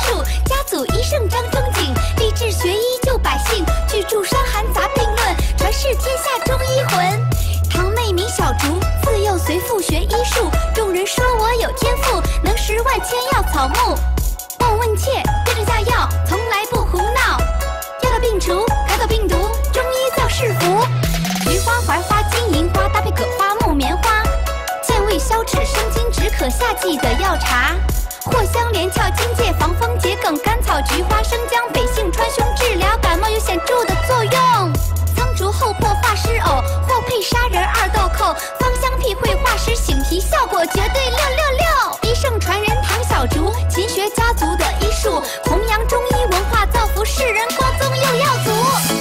术，家祖医圣张仲景，立志学医救百姓，巨著《伤寒杂病论》，传世天下中医魂。堂妹名小竹，自幼随父学医术，众人说我有天赋，能识万千药草木。莫问切，对症下药，从来不胡闹。药到病除，改走病毒，中医造是福。菊花、槐花、金银花搭配葛花、木棉花，健胃消脂、生津止渴，夏季的药茶。藿香、连翘、荆芥、防风桔梗、甘草、菊花、生姜、北杏、川芎，治疗感冒有显著的作用。苍术厚朴化湿呕，或配砂仁、二豆蔻，芳香辟秽化湿醒脾，效果绝对666。医圣传人唐小竹，勤学家族的医术，弘扬中医文化，造福世人，光宗佑药祖。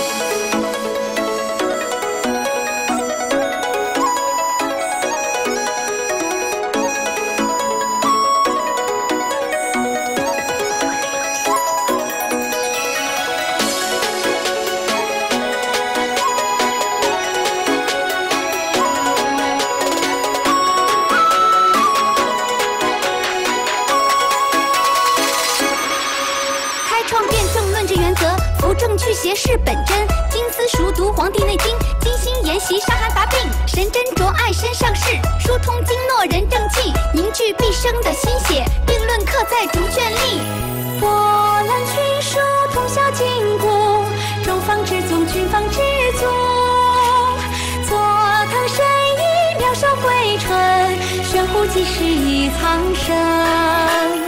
去邪是本真，金丝熟读《黄帝内经》，精心研习伤寒杂病，神针着爱身上事，疏通经络人正气，凝聚毕生的心血，定论刻在竹卷里。波澜群书，通晓筋骨，周方之宗，群方之宗，坐堂神医，妙手回春，玄乎济世已苍生。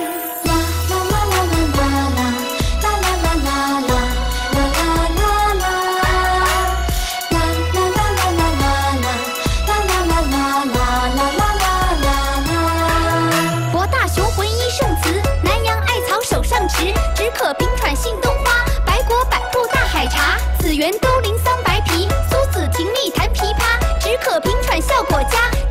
止渴平喘杏冬花，白果百步大海茶，紫圆兜铃桑白皮，苏子葶蜜弹枇杷，止渴平喘效果佳，